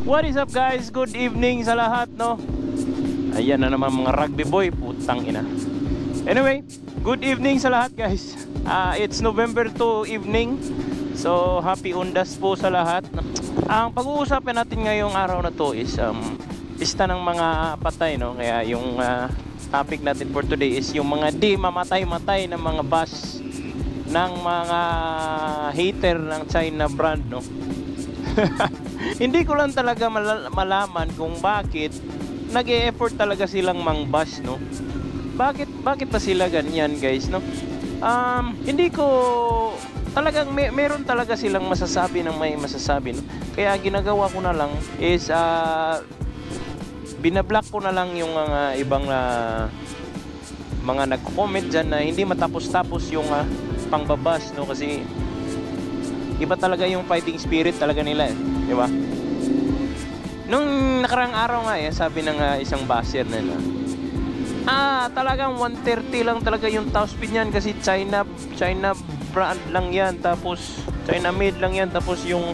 What is up guys? Good evening sa lahat, no? Ayan na naman mga rugby boy, putang ina. Anyway, good evening sa lahat guys. It's November 2 evening. So happy undas po sa lahat. Ang pag-uusapan natin ngayong araw na to is lista ng mga patay, no? Kaya yung topic natin for today is yung mga di mamatay-matay na mga bus ng mga hater ng China brand, no? Hindi ko lang talaga malaman kung bakit nag-e-effort talaga silang mang-bash, no? Bakit pa sila ganyan, guys, no? Hindi ko talagang meron talaga silang masasabi ng may masasabi, no? Kaya ginagawa ko na lang is binablock ko na lang yung mga ibang mga nagko-comment dyan na hindi matapos-tapos yung pangbabash, no? Kasi iba talaga yung fighting spirit talaga nila, di ba? Nung nakarang araw nga sabi ng isang basher nila, talagang 130 lang talaga yung top speed niyan kasi China brand lang yan, tapos China made lang yan, tapos yung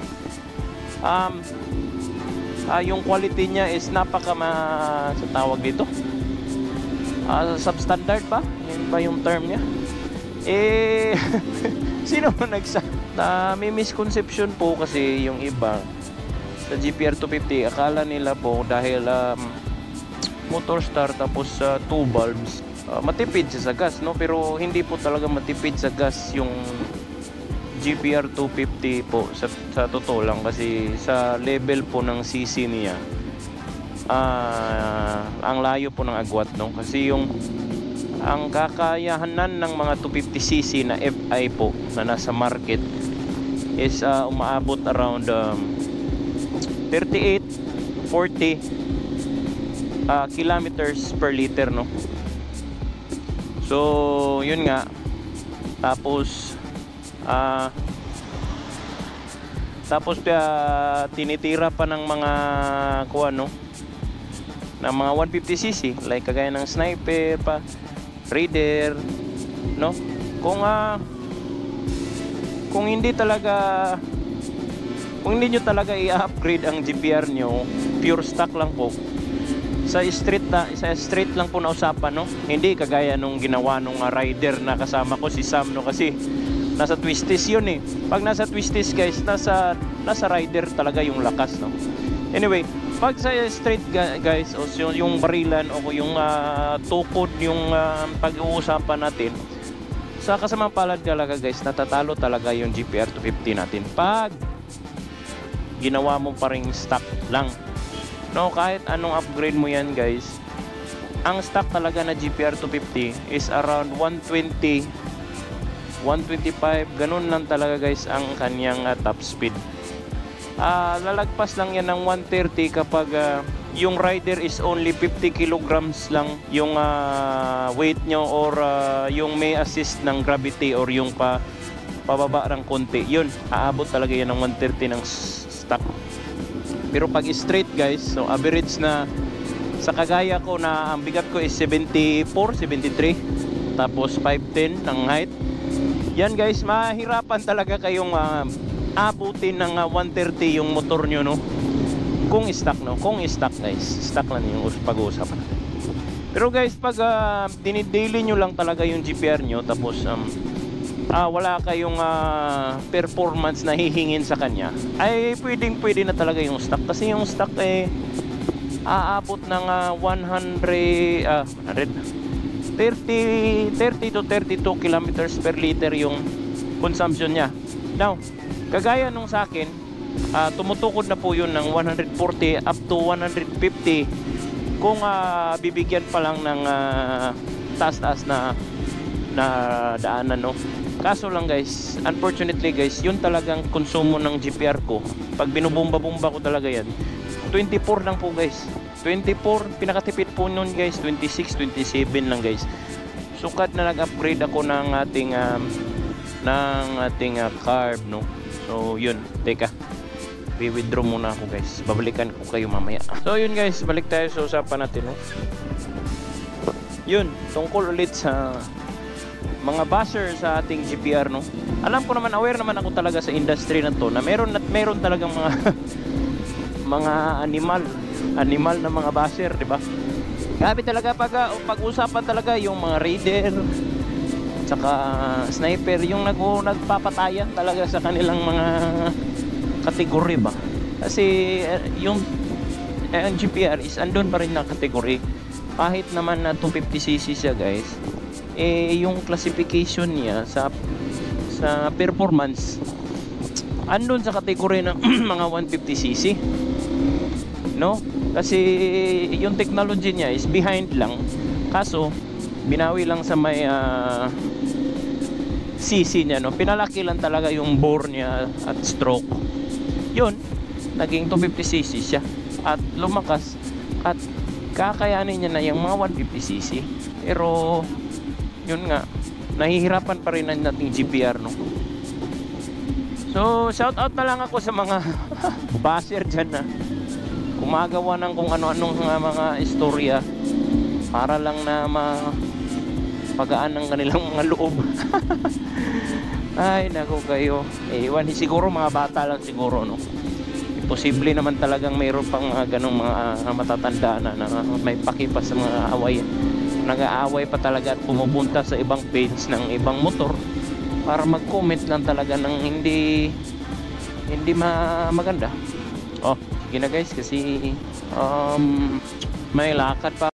yung quality niya is napaka sa tawag dito, substandard ba? Yun ba yung term niya? Sino mo may misconception po kasi yung iba sa GPR 250, akala nila po dahil motor star tapos 2 bulbs, matipid siya sa gas, no? Pero hindi po talaga matipid sa gas yung GPR 250 po sa totoo lang, kasi sa level po ng CC niya ang layo po ng agwat, no? Kasi ang kakayahanan ng mga 250cc na FI po na nasa market is umaabot around 38-40 kilometers per liter, no? So yun nga, tapos tinitira pa ng mga no, ng mga 150cc like kagaya ng Sniper pa, Raider, no? Kung hindi nyo talaga i-upgrade ang GPR nyo, pure stock lang po sa street lang po na usapan, no? Hindi kagaya nung ginawa nung rider na kasama ko, si Sam, no? Kasi nasa twisties yun eh. Pag nasa twisties guys, nasa rider talaga yung lakas, no? Anyway, pag sa street guys, o yung barilan o yung tukod, yung pag-uusapan natin, sa kasamang palad talaga guys, natatalo talaga yung GPR 250 natin pag ginawa mo pa ring stock lang, no? Kahit anong upgrade mo yan guys, ang stock talaga na GPR 250 is around 120, 125, ganun lang talaga guys ang kanyang top speed. Lalagpas lang yan ng 130 kapag yung rider is only 50 kilograms lang yung weight nyo, or yung may assist ng gravity or yung pababa ng konti, yun aabot talaga yan ng 130 ng stock. Pero pag straight guys, so average na sa kagaya ko na ang bigat ko is 74, 73, tapos 5'10 ng height, yan guys, mahirapan talaga kayong abutin ng 130 yung motor nyo, no? Kung stock, no? Kung stock guys, stock lang yung pag-uusapan. Pero guys, pag dinidaily nyo lang talaga yung GPR nyo, tapos wala kayong performance na hihingin sa kanya, ay pwede na talaga yung stock. Kasi yung stock aabot ng 30 to 32 kilometers per liter yung consumption niya. Now, kagaya nung sa akin, tumutukod na po yun ng 140 up to 150 kung bibigyan pa lang ng taas-taas na daanan, no? Kaso lang guys, unfortunately guys, yun talagang konsumo ng GPR ko. Pag binubomba-bomba ko talaga yan, 24 lang po guys. 24, pinakatipid po nun guys, 26, 27 lang guys. Sukat na nag-upgrade ako ng ating carb, no? So yun, teka, i-withdraw muna ako guys, babalikan ko kayo mamaya. So yun guys, balik tayo sa usapan natin, no? Yun, tungkol ulit sa mga basher sa ating GPR, no? Alam ko naman, aware naman ako talaga sa industry na to, na meron talagang mga mga animal na mga baser, di ba? Grabe talaga pag-usapan talaga yung mga raider tsaka sniper, yung nagpapatayan talaga sa kanilang mga kategory ba. Kasi yung ang GPR is andun pa rin na kategory. Kahit naman na 250cc siya guys, yung classification niya sa performance andun sa kategory ng mga 150cc, no? Kasi yung technology niya is behind lang, kaso binawi lang sa may cc niya, no? Pinalaki lang talaga yung bore niya at stroke, yun naging 250cc siya at lumakas at kakayanin niya na yung mga 150cc. Pero yun nga, nahihirapan pa rin ang nating GPR, no? So shout out na lang ako sa mga baser dyan na gumagawa ng kung ano-anong mga istorya para lang na mapagaan ng kanilang mga loob. Ay nako kayo, iwan siguro mga bata lang siguro, no? Posible naman talagang mayroon pang ganong mga matatanda na may pakipas sa mga away, nag-aaway pa talaga at pumupunta sa ibang page ng ibang motor para mag-comment lang talaga ng hindi maganda. Oh, sige na guys, kasi may lakad pa